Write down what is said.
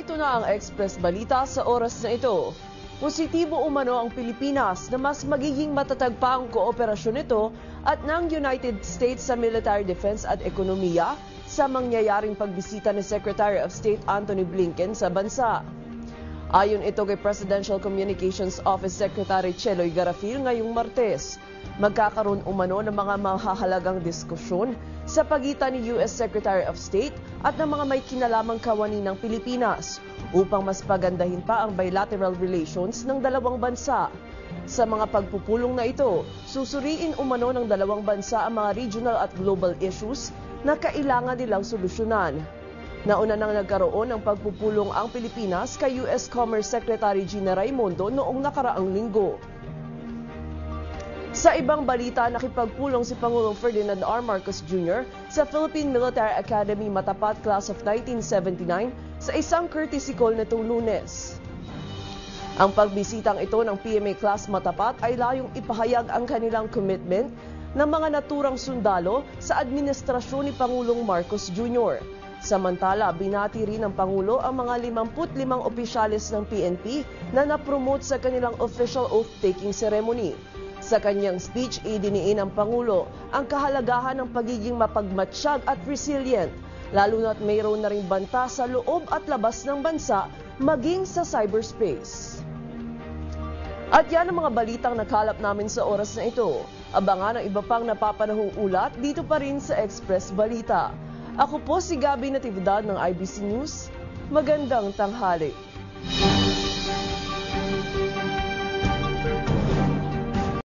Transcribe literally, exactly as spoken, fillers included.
Narito na ang Express Balita sa oras na ito. Positibo umano ang Pilipinas na mas magiging matatag pa ang kooperasyon nito at ng United States sa military defense at ekonomiya sa mangyayaring pagbisita ni Secretary of State Antony Blinken sa bansa. Ayon ito kay Presidential Communications Office Secretary Cheloy Garafil ngayong Martes, magkakaroon umano ng mga mahahalagang diskusyon sa pagitan ni U S Secretary of State at ng mga may kinalamang kawani ng Pilipinas upang mas pagandahin pa ang bilateral relations ng dalawang bansa. Sa mga pagpupulong na ito, susuriin umano ng dalawang bansa ang mga regional at global issues na kailangan nilang solusyonan. Nauna nang nagkaroon ng pagpupulong ang Pilipinas kay U S Commerce Secretary Gina Raimondo noong nakaraang linggo. Sa ibang balita, nakipagpulong si Pangulong Ferdinand R. Marcos Junior sa Philippine Military Academy Matapat Class of nineteen seventy-nine sa isang courtesy call nitong Lunes. Ang pagbisitang ito ng P M A Class Matapat ay layong ipahayag ang kanilang commitment ng mga naturang sundalo sa administrasyon ni Pangulong Marcos Junior Samantala, binati rin ng Pangulo ang mga limampu't limang opisyalis ng P N P na napromote sa kanilang official oath-taking ceremony. Sa kanyang speech, idiniin ng Pangulo ang kahalagahan ng pagiging mapagmatsyag at resilient, lalo na't mayroon na ring banta sa loob at labas ng bansa, maging sa cyberspace. At yan ang mga balitang nakalap namin sa oras na ito. Abangan ang iba pang napapanahong ulat dito pa rin sa Express Balita. Ako po si Gabi Natividad ng I B C News. Magandang tanghali.